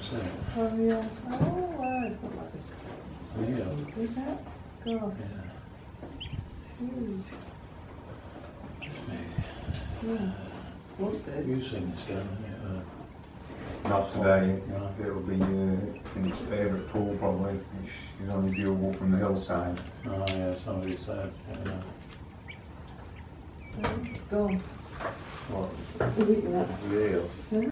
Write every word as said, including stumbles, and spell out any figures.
isn't it? Oh yeah. Oh wow, it's got like this. Yeah. Is that? God, Yeah. huge. Yeah. Yeah. Was big. You've seen this down here. Not today. No. It'll be uh, in its favourite pool probably, which is only viewable from the hillside. Uh, oh yeah, somebody said. Yeah. Oh, it's gone. What? Is it that? Real. Yeah.